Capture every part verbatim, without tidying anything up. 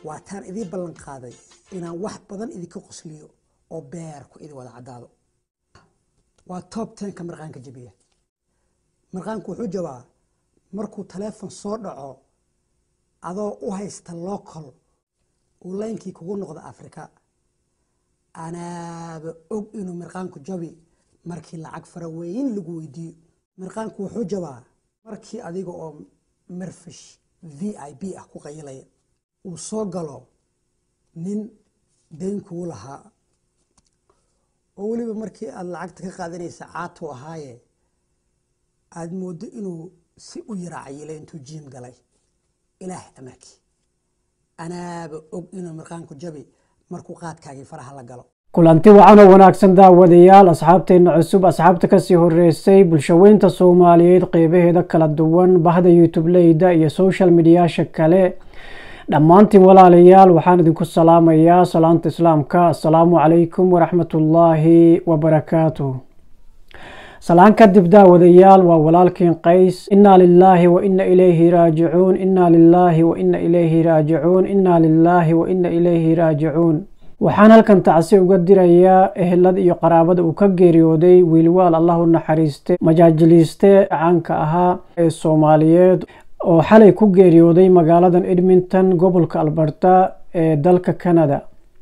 واتان إذي بلن قاضي إنا واحد بدن إذي كقصليو أو بيركو إذي ولا عدادو وتوب تن كمرقان كجبيه مرقان كو حجوا مركو تلفون soo dhaco adoo u haysta local oo leenkii kugu noqda Afrika ana og inuu marqaanku jabi markii lacag fara weyn lagu weydiyo marqaanku wuxuu jabaa markii adiga oo marfish V I P ah ku qaylaya uu soo galo nin deenku lahaa oo waliba markii aad lacagta ka qaadanaysa caato ahaaye aad moodo inuu si u yiraacayay intuu jiim galay ilaah amarkii anaaba og inuu marqaanku jabi markuu qaadkaagii faraha la galo kulanti wacan oo wanaagsan daawadayaal asxaabteena cusub asxaabta ka sii horeysay bulshaweynta Soomaaliyeed qeybaheeda kala duwan bahda YouTube leyda iyo social media kale dhamaantiin walaalayaal waxaan idinku salaamayaa salaanta islaamka assalaamu calaykum waraxmatullaahi wabarakaatuh سلام كدب داوديال وولالكين قيس إنا لله وإنا إليه راجعون إنا لله وإنا إليه راجعون إنا لله وإنا إليه راجعون وحان هلكن تعسي وقدريا إهلاد إيو قرابد وكاقيريودي ويلوال الله النحريستي مجاجليستي عنك أها الصوماليات وحالي كوغيريودي مقالة إدمنتن قبلك ألبرتا دالك كندا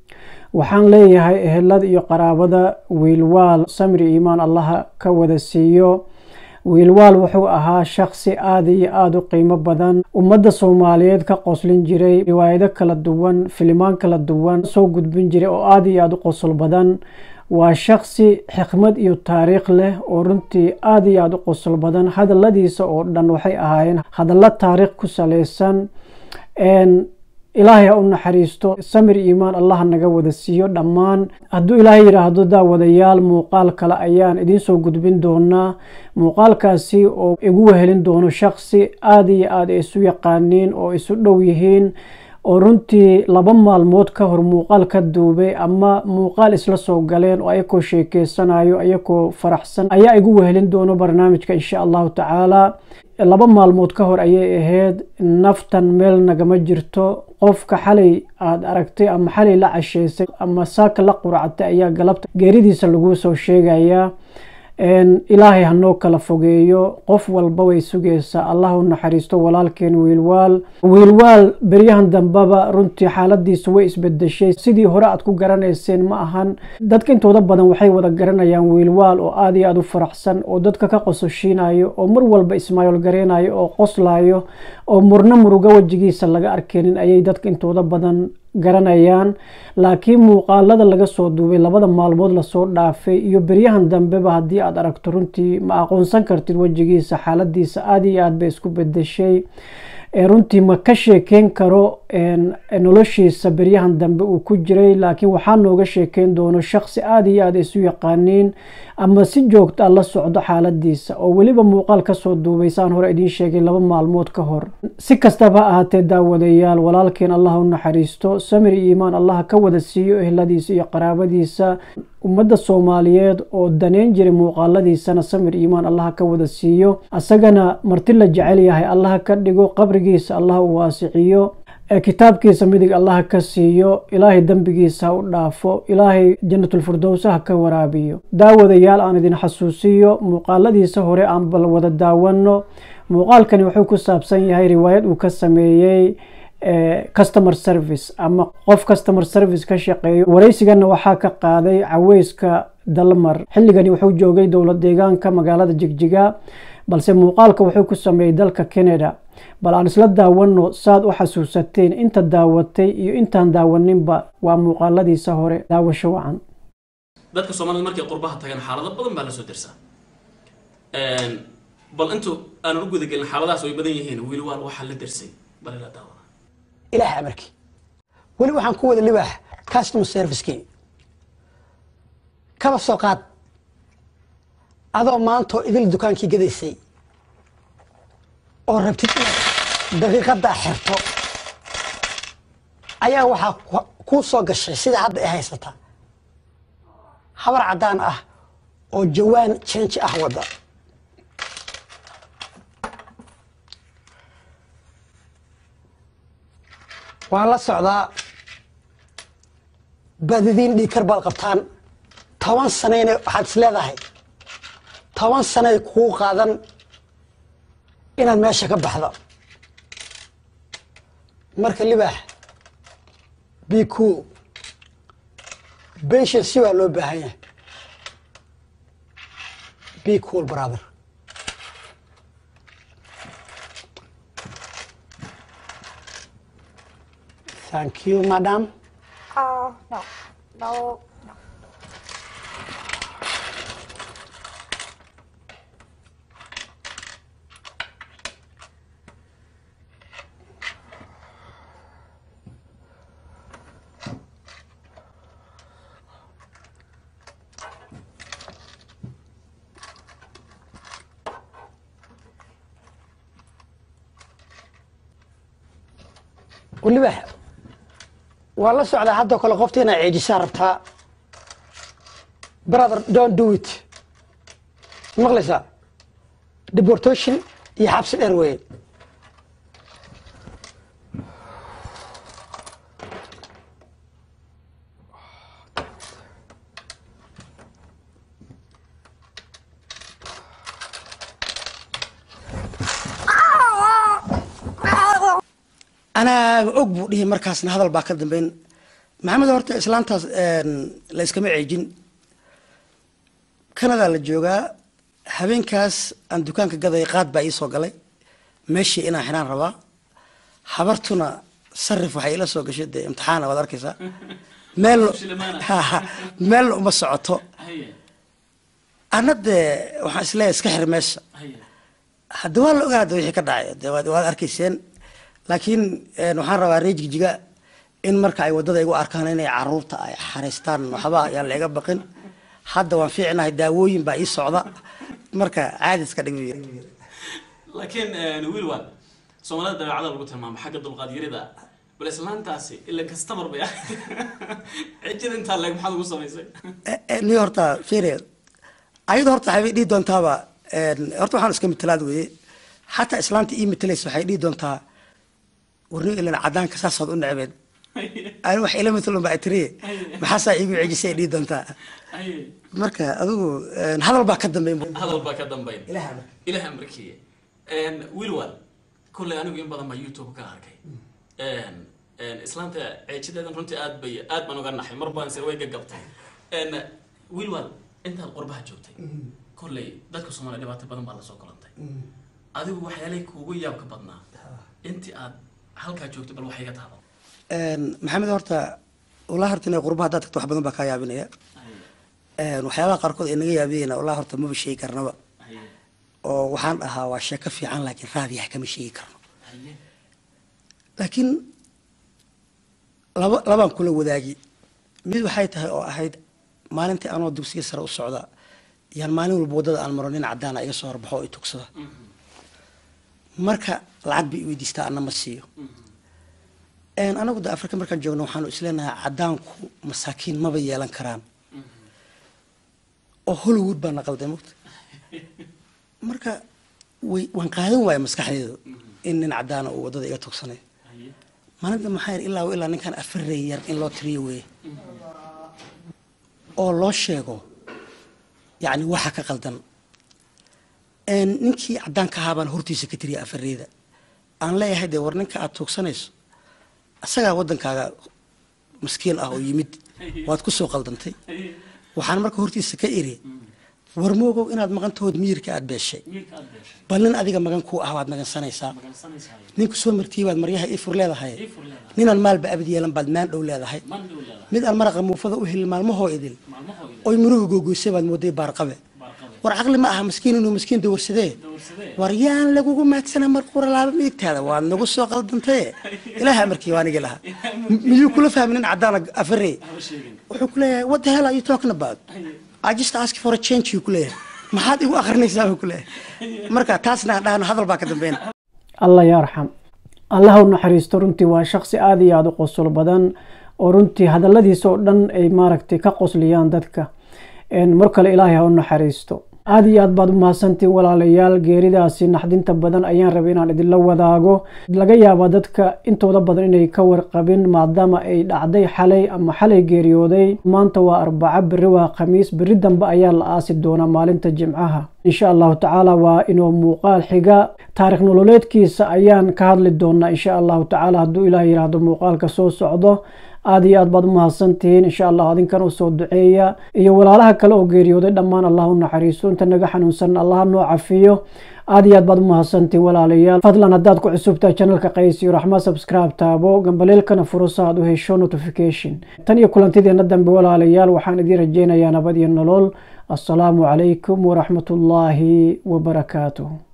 waxaan leeyahay ehelad iyo qaraabada wiilwaal samri iimaan Allah ka wada siiyo wiilwaal wuxuu ahaa shakhsi aad iyo aad u qiimo badan ummadda Soomaaliyeed ka qoslin jiray riwaayado kala duwan filimaan kala duwan soo gudbin jiray oo aad iyo aad u qosol badan waa shakhsi xikmad iyo taariikh leh oo runtii aad iyo aad u qosol badan hadalladiisa oo dhan waxay ahaayeen hadallo taariikh ku saleysan een إلهي أن حريستو سمر إيمان الله نجا ودسيو دمان هدو إلهي يرهدو دا وديال موقال كلا أيان إدين سو قدبين دونا موقال كاسي أو إقوه هلين دونو شخصي آدي آدي إسو يقانين أو إسو دويهين أو رنتي لبما الموت كهر موقال كدوبي أما موقال إسلا سو قالين أو أيكو شيكي سنايو أيكو فرحسن أيا إقوه هلين دونو برنامجك إن شاء الله تعالى laba maalmood ka hor ayay ahayd naftan meel nagama jirto qofka xalay aad aragtay ama xalay la casheysay ama saaka la quractay ayaa galabta geeridiisa lagu soo sheegaya een ilaahay hanoo kala fogeeyo qof walba way sugaysaa Allah u naxariisto walaalkeen wiilwaal wiilwaal bariyahan dambaba runtii xaaladiisu way isbedeshay sidii hore aad ku garanayseen ma ahan dadka intooda badan waxay wada garanayaan wiilwaal oo aad iyo aad u faraxsan oo dadka ka qososhiinayo oo mar walba ismaaciil gareenayo oo qoslayo oo murna muruga wajigiisa laga arkeenin ayay dadka intooda badan garanayaan laakiin muuqaalada laga soo duubay labada maalmood la soo dhaafay iyo bariyahan dambe ba hadii aad aragto runtii ma aqoonsan kartid wajigiisa xaaladiisa aad iyo aad bay isku bedeshay runtii ma ka sheekeen karo noloshiisa bariyahan dambe uu ku jiray laakiin waxaan nooga sheekeen doono shakhsi aad iyo aad isu yaqaaniin ama si joogto ah la socdo xaaladiisa oo waliba muuqaal ka soo duubay saan hore idin sheegay laba maalmood ka hor si kastaba ahaatee daawadayaal walaalkeen Allah u naxariisto samri iimaan Allah ka wada siiyo ehladiisa iyo qaraabadiisa ummadda Soomaaliyeed oo daneen jiray muuqaaladiisana samir iimaan Allah ka wada siiyo asagana marti la jecel yahay Allah ka dhigo qabrigiisa Allah u waasiciyo kitaabkiisa midig Allah ka siiyo ilaahay dambigiisa u dhaafo ilaahay jannatul firdaws ka waraabiyo daawadayaal aan idin xasuusiyo muuqaaladiisa hore aan bal wada daawano muuqaalkani wuxuu ku saabsan yahay riwaayad uu ka sameeyay customer service ama qof customer service ka shaqeeyo wareysigana waxa ka qaaday Caweyska Dalmar xilligani wuxuu joogay dowlad deegaanka magaalada Jigjiga balse muuqaalka wuxuu ku sameeyay dalka Canada bal aan isla daawano saad u xasuusateen inta daawatay iyo intaan daawaninba waa muuqaaladiisa hore daawasho wacan dadka Soomaaliyeed markay qurbaha tagaan xaalado badan baa la soo dirsaa een bal intu aan ugu gudagelin xaaladaas way badan yihiin wiilwaal waxa la dirsay bal la daawa إله أمريكي ولي وحن كود اللي بح كاستم سيرفيس كي كم السوقات هذا ما أنتو إذا الدكان كي قد يسي أو ربتي دقيقة دا حرتو أيها وحا كو سوق الشي سيدا عد إيهاي ستا حبر عدان أه أو جوان تشينش أهودا waan la socdaa badidin dhiikar baad qabtaan toban sanayna waxaad is leedahay toban sanay kuu qaadan inaad meesha ka baxdo marka libaax be cool patience waa loo baahan yahay be cool brother thank you madam. Oh, no, no, no. ولبح والله سعد حتى كل قفتنا عيد شاربتها brother don't do it مغلسة deportation يحبس الأروي أنا أقبل ليه مركز هذا الباكر بين محمد هورت إسلام تاس لا يسكمع عجين كندا الجوجا هبين كاس عند دكان كذا يقاد بايس وقلي ماشي أنا حنان ربا حبرتنا صرف وحيلا سوق شد امتحان ولا ركزة مال ها مال ومسعته أنا ده وحاس لا يسكحر ماشى هدوال قاعد ويحكي كذا دوال أركيسين لكن waxaan rabaa reejiga in marka ay wadada igu arkaan inay caruurta ay xareystaan waxba yaan laga baqin hadda waan fiicnahay daawooyin baa ii socda marka caadi iska dhigay laakiin wiil waan Soomaalida dabeecada lagu tilmaamo xagga dulqaad yarida bal islaantaasi ila customer bay cidina inta leeg maxaad ugu samaysay ni horta fiireel ayada horta waxay dhii doontaaba horta waxaan iska mitlaad weeye hatta islaanta ii mitlays waxay dhii doontaa ورني إلى عدان كساس هذا النعبد أنا وح إلى مثل ما أتري بحسا يجي يجي سيدي دونتا مركا أدو هذا الباك قدم بين هذا الباك قدم بين إلها إلها أمريكية إن ويلوال كل أنا وين بدل ما يوتيوب كهركي إن إن إسلام تا عيشت هذا رنتي آد بي آد ما نقدر نحي مربان سوي جقبته إن ويلوال أنت القربة جوتي كل ذاك الصومال اللي بعت بدل ما الله سوق لنتي أدو وحيالك ويا بكبرنا أنت آد halka joogto bal wax iga taabo een maxamed horta walahi horta inay qurbaha dad tagto wax badan ba ka yaabinaya een waxyaabaha qaarkood inaga yaabiyeen walahi horta ma sheegi karnaba oo waxaan ahaa waa sheeko fiican laakiin raadiyaha kama sheegi karno laakiin laba labaan kula wadaagi mid waxay tahay oo ahayd maalintii aan dugsiga sare u socda yaan maalin walba wadada aan maro nin cadaan iga soo horbaxo oo tugsada marka lacag bi weydiistaa ana ma siiyo een anagu da Afrika markaan joogno waxaan u isleenahay cadaanku masaakiin ma yeelan karaan oo Hollywood baa naqalday mugta marka way waan qaadan waay maskaxdeedu in nin cadaan oo wadada iga tugsanay maalinta maxay ilaa ilaa ninkan afreeyar in loo tiriyo way oo loo sheego yaani waxa ka qaldan een ninkii cadaan ka haabaan hortiisa ka tiriya afreeyada aan leeyahay de war ninka aad tuugsanayso asaga wadankaaga miskiin ah oo yimid waad ku soo qaldantay waxaan marka hortiisa ka iri war moogow inaad maqantood miirka aad beeshay balin adiga magan ku ah waad magan sanaysaa ninku soo martii waad maryaha ii fur leedahay ninaan maalba abad yeelan baad maan dhow leedahay mid aan maraqa muufada u heli maalmahoo idil oo muruhu googoysay baad mooday baarqabe war aqli ma aha miskiin inuu miskiin dawrsadee war yaan lagugu maadsana mar qura laaba midigtaada waad nagu soo qaldantay ilaaha markii waan iga laha miyuu kula fahmin cadaan afrey wuxuu ku leeyahay what the hell are you talking about I just ask for a change you ku leeyahay maxaad igu akhrinaysaa ku leeyahay marka taasna dhaana hadal baa ka dambeeyna Allah yarham Allah u naxariisto runtii waa shakhsi aad iyo aad u qosol badan oo runtii hadalladiisa oo dhan ay maaragtay ka qosliyaan dadka een mar kale Ilaahay ha u naxariisto aad iyo aad baad u mahadsantiin walaalayaal geeridaasi naxdinta badan ayaan rabay inaan idinla wadaago laga yaabaa dadka intooda badan inay ka warqabin maadaama ay dhacday xalay ama xalay geeriyooday maanta waa arbaco berri waa khamiis berri dambe ayaa la aasi doonaa maalinta jimcaha insha allahu tacaala waa inuu muuqaal xiga taariikh nololeedkiisa ayaan ka hadli doonaa insha allahu tacaala hadduu ilaah yiraahdo muuqaalka soo socdo aad iyo aad baad u mahadsantihiin insha allah adinkan u soo duceeya iyo walaalaha kale oo geeriyooday dhammaan allah u naxariiso inta naga xanuunsan allah noo cafiyo aad iyo aad baad u mahadsantihiin walaalayaal fadlan haddaad ku cusubtahay channelka qays iyo raxma subscribe taabo gambaleelkana furso aad u hesho notification tan iyo kulantideena dambe walaalayaal waxaan idin rajeynayaa nabad iyo nolol assalaamu calaykum waraxmatullaahi wabarakaatuh